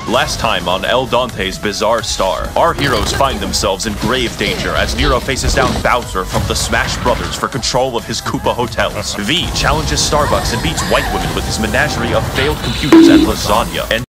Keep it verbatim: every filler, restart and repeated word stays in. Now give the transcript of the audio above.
Last time on El Dante's Bizarre Star, our heroes find themselves in grave danger as Nero faces down Bowser from the Smash Brothers for control of his Koopa hotels. V challenges Starbucks and beats white women with his menagerie of failed computers and lasagna. And